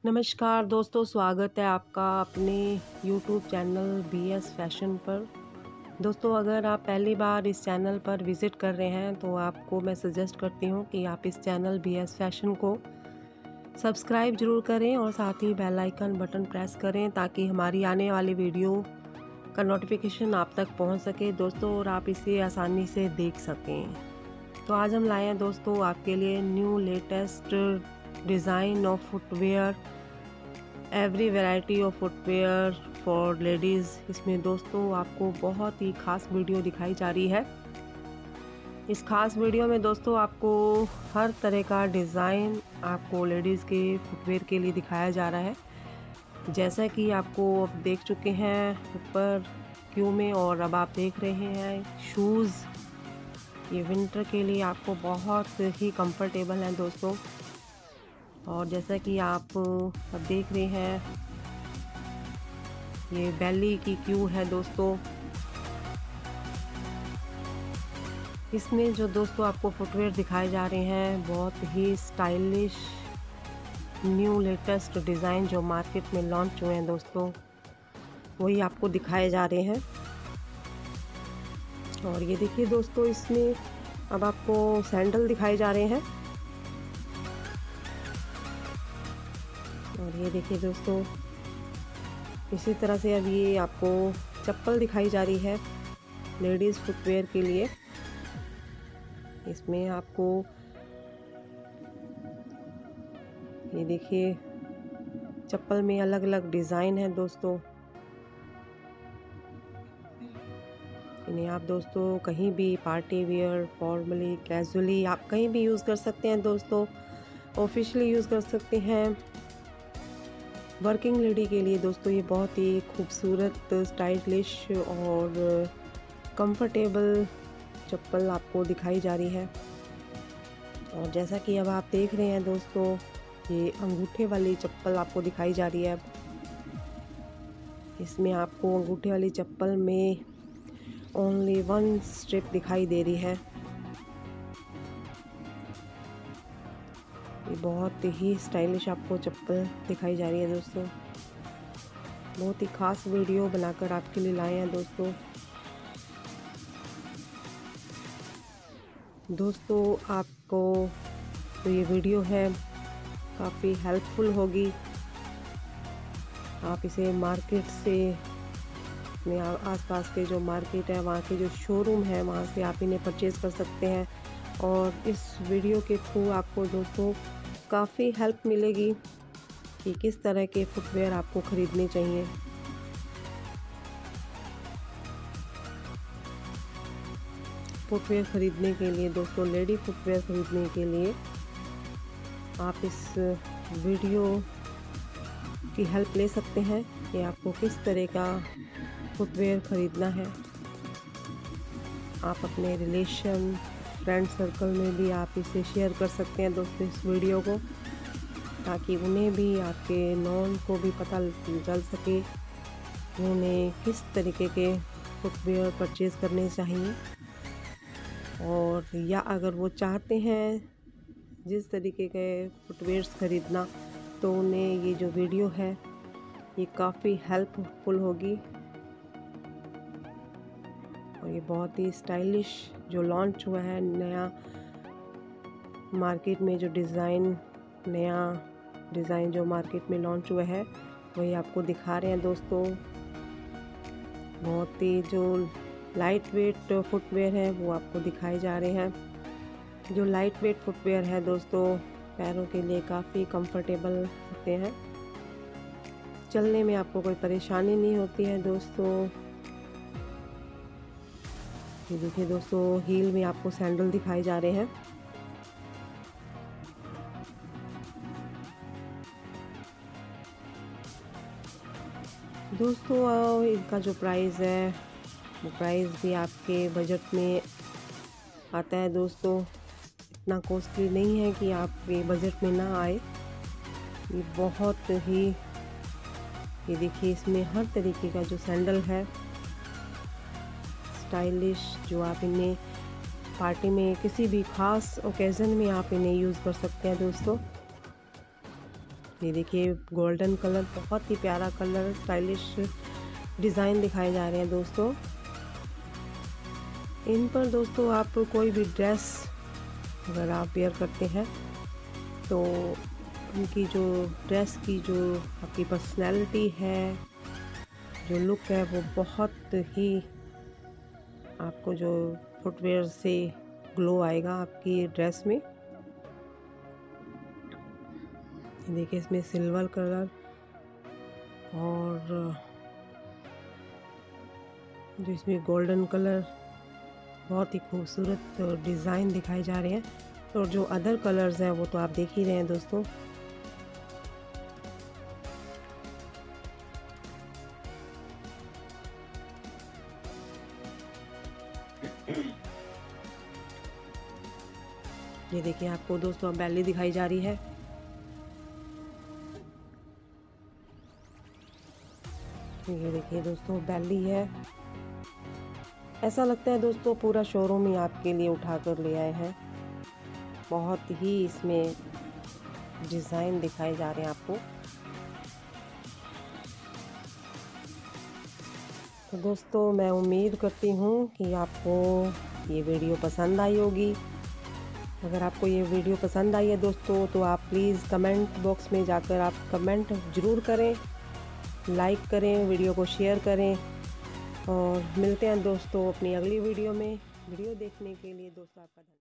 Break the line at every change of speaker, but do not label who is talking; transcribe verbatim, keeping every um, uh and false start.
नमस्कार दोस्तों, स्वागत है आपका अपने YouTube channel B S fashion पर। दोस्तों, अगर आप पहली बार इस चैनल पर विज़िट कर रहे हैं तो आपको मैं सजेस्ट करती हूँ कि आप इस चैनल बी एस फैशन को सब्सक्राइब ज़रूर करें और साथ ही बेल आइकन बटन प्रेस करें ताकि हमारी आने वाली वीडियो का नोटिफिकेशन आप तक पहुँच सके दोस्तों, और आप इसे आसानी से देख सकें। तो आज हम लाए हैं दोस्तों आपके लिए new latest design of footwear, every variety of footwear for ladies. इसमें दोस्तों आपको बहुत ही ख़ास वीडियो दिखाई जा रही है। इस ख़ास वीडियो में दोस्तों आपको हर तरह का डिज़ाइन आपको लेडीज़ के फुटवेयर के लिए दिखाया जा रहा है। जैसा कि आपको अब देख चुके हैं ऊपर क्यू में, और अब आप देख रहे हैं शूज़। ये विंटर के लिए आपको बहुत ही कंफर्टेबल हैं दोस्तों। और जैसा कि आप अब देख रहे हैं, ये बेली की क्यू है दोस्तों। इसमें जो दोस्तों आपको फुटवेयर दिखाए जा रहे हैं बहुत ही स्टाइलिश न्यू लेटेस्ट डिज़ाइन जो मार्केट में लॉन्च हुए हैं दोस्तों, वही आपको दिखाए जा रहे हैं। और ये देखिए दोस्तों, इसमें अब आपको सैंडल दिखाए जा रहे हैं। और ये देखिए दोस्तों, इसी तरह से अब ये आपको चप्पल दिखाई जा रही है लेडीज़ फुटवेयर के लिए। इसमें आपको ये देखिए चप्पल में अलग अलग डिज़ाइन है दोस्तों। इन्हें आप दोस्तों कहीं भी पार्टी वेयर, फॉर्मली, कैजुअली आप कहीं भी यूज़ कर सकते हैं दोस्तों। ऑफिशियली यूज़ कर सकते हैं। वर्किंग लेडी के लिए दोस्तों ये बहुत ही खूबसूरत, स्टाइलिश और कंफर्टेबल चप्पल आपको दिखाई जा रही है। और जैसा कि अब आप देख रहे हैं दोस्तों, ये अंगूठे वाली चप्पल आपको दिखाई जा रही है। इसमें आपको अंगूठे वाली चप्पल में ओनली वन स्ट्रिप दिखाई दे रही है। ये बहुत ही स्टाइलिश आपको चप्पल दिखाई जा रही है दोस्तों। बहुत ही ख़ास वीडियो बनाकर आपके लिए लाए हैं दोस्तों। दोस्तों आपको तो ये वीडियो है काफ़ी हेल्पफुल होगी। आप इसे मार्केट से, अपने आसपास के जो मार्केट है, वहाँ के जो शोरूम है, वहाँ से आप इन्हें परचेज़ कर सकते हैं। और इस वीडियो के थ्रू आपको दोस्तों काफ़ी हेल्प मिलेगी कि किस तरह के फुटवेयर आपको ख़रीदने चाहिए। फुटवेयर ख़रीदने के लिए दोस्तों, लेडी फुटवेयर ख़रीदने के लिए आप इस वीडियो की हेल्प ले सकते हैं कि आपको किस तरह का फुटवेयर ख़रीदना है। आप अपने रिलेशन, फ्रेंड सर्कल में भी आप इसे शेयर कर सकते हैं दोस्तों इस वीडियो को, ताकि उन्हें भी, आपके नॉन को भी पता चल सके कि उन्हें किस तरीके के फुटवेयर परचेज़ करने चाहिए। और या अगर वो चाहते हैं जिस तरीके के फुटवेयर्स ख़रीदना, तो उन्हें ये जो वीडियो है ये काफ़ी हेल्पफुल होगी। और ये बहुत ही स्टाइलिश जो लॉन्च हुआ है नया मार्केट में, जो डिज़ाइन नया डिज़ाइन जो मार्केट में लॉन्च हुआ है, वही आपको दिखा रहे हैं दोस्तों। बहुत ही जो लाइट वेट फुटवेयर है वो आपको दिखाए जा रहे हैं। जो लाइट वेट फुटवेयर है दोस्तों, पैरों के लिए काफ़ी कंफर्टेबल होते हैं। चलने में आपको कोई परेशानी नहीं होती है दोस्तों। ये देखिए दोस्तों, हील में आपको सैंडल दिखाए जा रहे हैं। दोस्तों इनका जो प्राइस है वो प्राइस भी आपके बजट में आता है दोस्तों। इतना कॉस्टली नहीं है कि आपके बजट में ना आए। ये बहुत ही, ये देखिए इसमें हर तरीके का जो सैंडल है स्टाइलिश, जो आप इन्हें पार्टी में किसी भी ख़ास ओकेज़न में आप इन्हें यूज़ कर सकते हैं दोस्तों। ये देखिए गोल्डन कलर, बहुत ही प्यारा कलर, स्टाइलिश डिज़ाइन दिखाए जा रहे हैं दोस्तों। इन पर दोस्तों आप कोई भी ड्रेस अगर आप वेयर करते हैं तो उनकी जो ड्रेस की जो आपकी पर्सनैलिटी है, जो लुक है, वो बहुत ही आपको जो फुटवेयर से ग्लो आएगा आपकी ड्रेस में। देखिए इसमें सिल्वर कलर और जो इसमें गोल्डन कलर, बहुत ही खूबसूरत डिज़ाइन दिखाए जा रहे हैं। और जो अदर कलर्स हैं वो तो आप देख ही रहे हैं दोस्तों। ये देखिए आपको दोस्तों अब बेली दिखाई जा रही है। ये देखिए दोस्तों बेली है। ऐसा लगता है दोस्तों पूरा शोरूम ही आपके लिए उठा कर ले आए हैं। बहुत ही इसमें डिज़ाइन दिखाए जा रहे हैं आपको। तो दोस्तों मैं उम्मीद करती हूँ कि आपको ये वीडियो पसंद आई होगी। अगर आपको ये वीडियो पसंद आई है दोस्तों तो आप प्लीज़ कमेंट बॉक्स में जाकर आप कमेंट ज़रूर करें, लाइक करें, वीडियो को शेयर करें। और मिलते हैं दोस्तों अपनी अगली वीडियो में। वीडियो देखने के लिए दोस्तों आपका धन्यवाद।